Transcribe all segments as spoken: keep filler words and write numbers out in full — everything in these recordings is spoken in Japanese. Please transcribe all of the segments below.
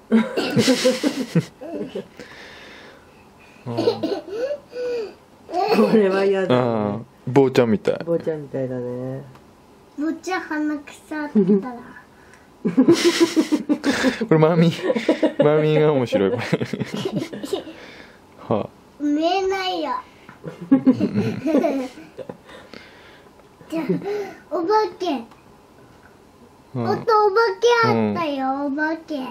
これは嫌だ、ね。 坊ちゃんみたい。 坊ちゃんみたいだね。 坊ちゃん鼻くそあったら。 これマミマミが面白いこれ。はあ。 見えないよ。じゃあお化け。 うん、 おっとお化けあったよ、うん、お化け。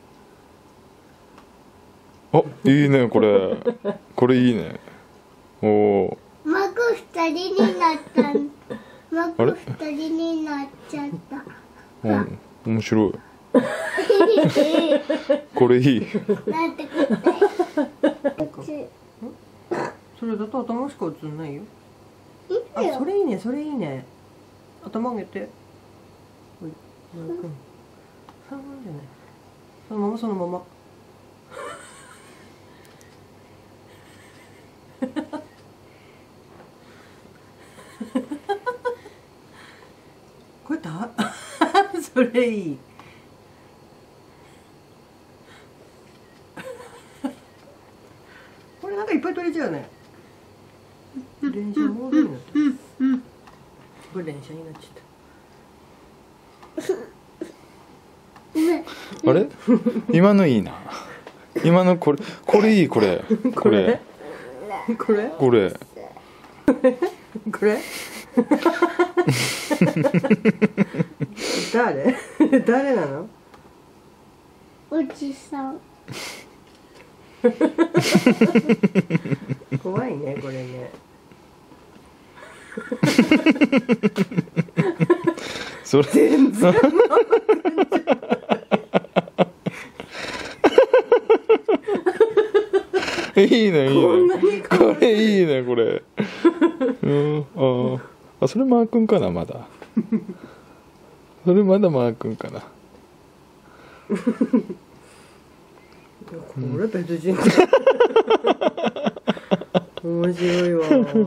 あ、いいねこれ。これいいね。おお。 マク二人になった。マク二人になっちゃった。 うん、面白い。これいい。 なんて答え。 それだと頭しか映んないよ。あ、それいいね、それいいね。頭上げて。おい、マー君。そのままじゃない。そのまま、そのまま。これだ。それいい。これなんかいっぱい取れちゃうね。電車モードになってる。これ電車になっちゃった。 あれ？今のいいな。今のこれこれいいこれこれこれこれこれ誰誰なの？ おじさん。 怖いねこれね。 それ全然いいねいいねこれいいねこれ。うん、ああ、それマー君かなまだ。それまだマー君かな。 これ別人。面白いわ。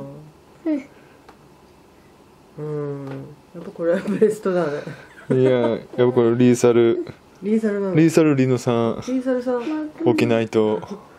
うん、やっぱこれはベストだね。 いや、やっぱこれリーサルリーサルなの。 リーサルリノさんリーサルさん起きないと。